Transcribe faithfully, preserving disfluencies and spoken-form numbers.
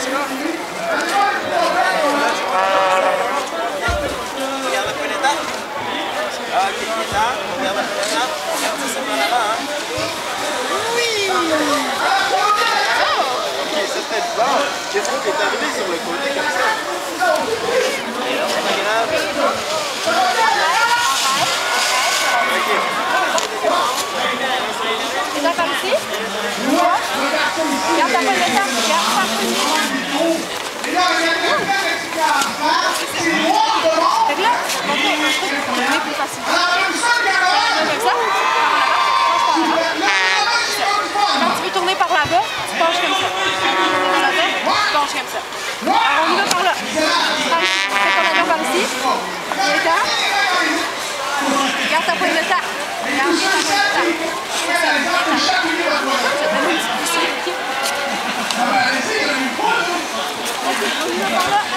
Regarde la fenêtre. Ah, ok, il est là. Regarde la fenêtre. Regarde, ça s'en va là-bas. Hein. Oui. Ok, ça peut-être pas. Qu'est-ce qu'on est arrivé sur le côté comme ça? Et là, c'est pas grave. Ok. Et là, par ici? Regarde ta pointe de table. Regarde ta pointe de table. Fait que là, on va faire un truc pour le plus facile. Comme ça, par là-bas, tu penches par là-bas. Quand tu veux tourner par là-bas, tu penches comme ça. Par là-bas, tu penches comme ça. Alors on y va par là. Fais ton avion par ici. Viens-t'en. Regarde ta pointe de table. Regarde bien ta pointe de table. C'est ça, viens-t'en. Je vais te donner un petit poussé, ok? Ok, on y va par là.